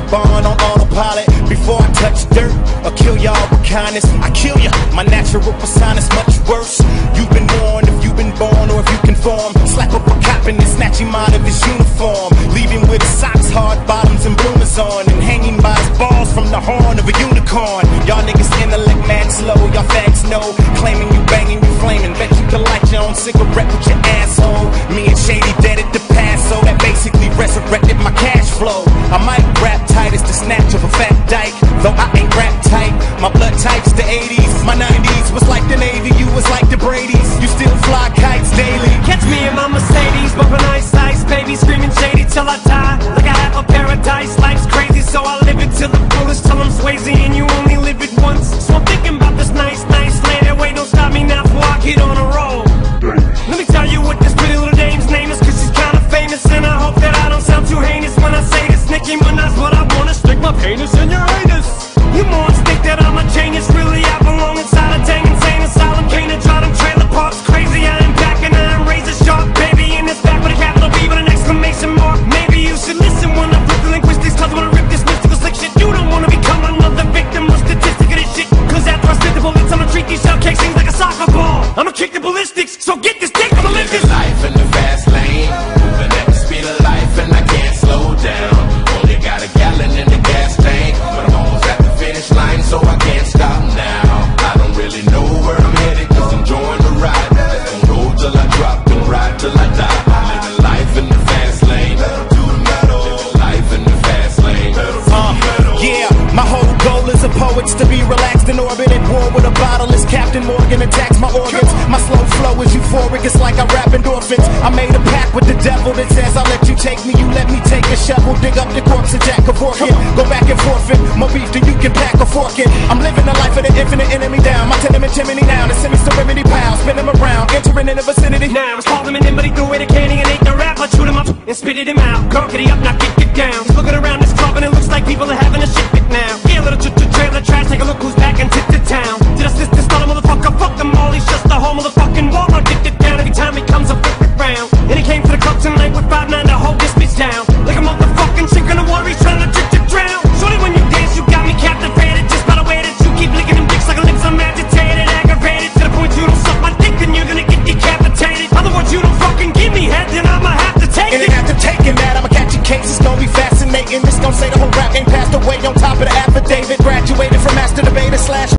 born on autopilot. Before I touch dirt or kill y'all with kindness, I kill ya. My natural persona's much worse. You've been warned if you've been born or if you conform. Slap up a cop and then snatch him out of his uniform, leave him with socks, hard bottoms, and bloomers on, and hanging by his balls from the horn of a unicorn. Y'all niggas intellect mad slow, y'all fags know, claiming you banging, you flaming. Bet you can light your own cigarette with your asshole. Me and Shady dead at the past, so that basically resurrected my cash flow. I might rap tight as the snatch of a fat dyke, though I ain't rap tight. My blood type's the 80s, my 90s was like the Navy, you was like the Brady's. You still fly kites daily. Catch me in my Mercedes, bumping ice, baby, screaming shady till I die. Like I have a paradise, life's crazy, so I live it till the fullest. Till I'm Swayze and you only live it once. So I'm thinking about this nice lady. Wait, don't stop me now before I get on a roll. Let me tell you what this pretty little dame's name is, cause she's kinda famous, and I hope that I don't sound too heinous when I say this. Nicki Minaj, what I wanna stick my penis in your anus. You morons think that I'm a genius, really I belong inside a dang insane asylum. Can't draw them trailer parks crazy, I am back and I am razor sharp, baby, in this back with a capital B with an exclamation mark. Maybe you should listen when I flip the linguistics, cause I wanna rip this mystical slick shit. You don't wanna become another victim or statistic of this shit, cause after I spit the bullets I'ma treat these shell casings like a soccer ball. I'ma kick the ballistics, so get this dick from Olympus. Life in the fast lane, moving at the speed of life and I can't slow down. Only got a gallon in the gas tank, but I'm almost at the finish line, so I can't stop now. I don't really know where I'm headed, cause I'm enjoying the ride. Let's go roll till I drop and ride till I die. Living life in the fast lane, pedal to the metal. Living life in the fast lane, pedal to the metal. Yeah, my whole goal as a poet's to be relaxed in orbit at war with a bottle as Captain Morgan attacks my organs. My slow flow is euphoric, it's like I rap endorphins. I made a pact with the devil that says I'll let you take me, you let me take a shovel, dig up the corpse of Jack Kevorkian. Go back and forfeit, more beef than you can pack a fork in. I'm living the life of the infinite enemy down, my tenement chimney now, the semi-serenity pile, spin him around, entering in the vicinity. Now it's called him in, but he threw away the candy and ate the rap. I chewed him up and spitted him out. Gurkity up, now get down. He's looking around this club and it looks like people are having a shit fit now. Yeah, little trailer trash, take a look who's back and tip to town. Did I this motherfucker? Fuck them all, he's just a whole motherfucking wall. I'll get it down every time he comes up round. And he came to the club tonight with 5'9" to hold this bitch down. Like a motherfucking chick in the water, he's trying to drown. Shorty, when you dance, you got me captivated. Just by the way that you keep licking them dicks like a lips, I'm agitated, aggravated. To the point you don't suck my dick, then you're gonna get decapitated. Other words, you don't fucking give me head, then I'ma have to take it. And after taking that, I'ma catch a case, it's gonna be fascinating. This gon' say the whole rap ain't passed away on top of the affidavit. Graduated from master debater slash